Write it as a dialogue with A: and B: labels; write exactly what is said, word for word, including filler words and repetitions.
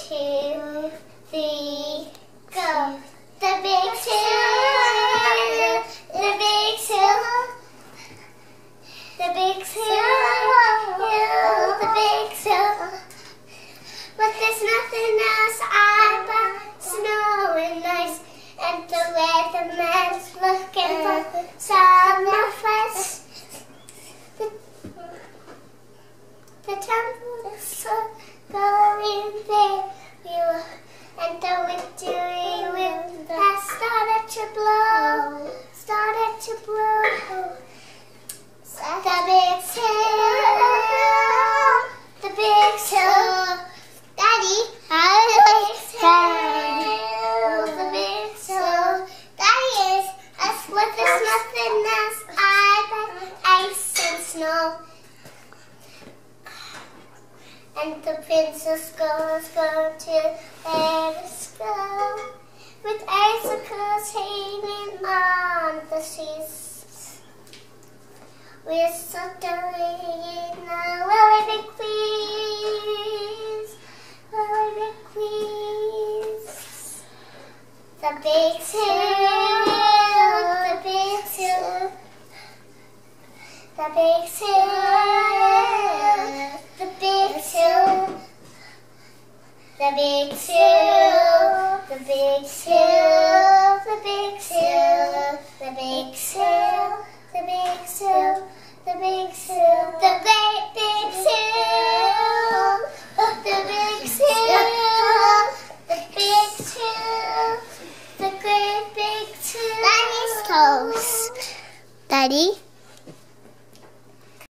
A: two, three, go. The big two, the big two, the big two, the big two. But there's nothing else I but snow and ice, and the weatherman's looking for summer friends. The, the temple is so going there, and the wintry wind has started to blow, started to blow. The big hill, the big hill, Daddy, I like the big hill. Daddy is us with this nothing else I but ice and snow. And the princess goes go to Paris go, with icicles hanging on the seas. We're suddenly in the Willy Queens, Willy Queens. The big hill, the big hill, the big hill, the big hill, the big hill, the big hill.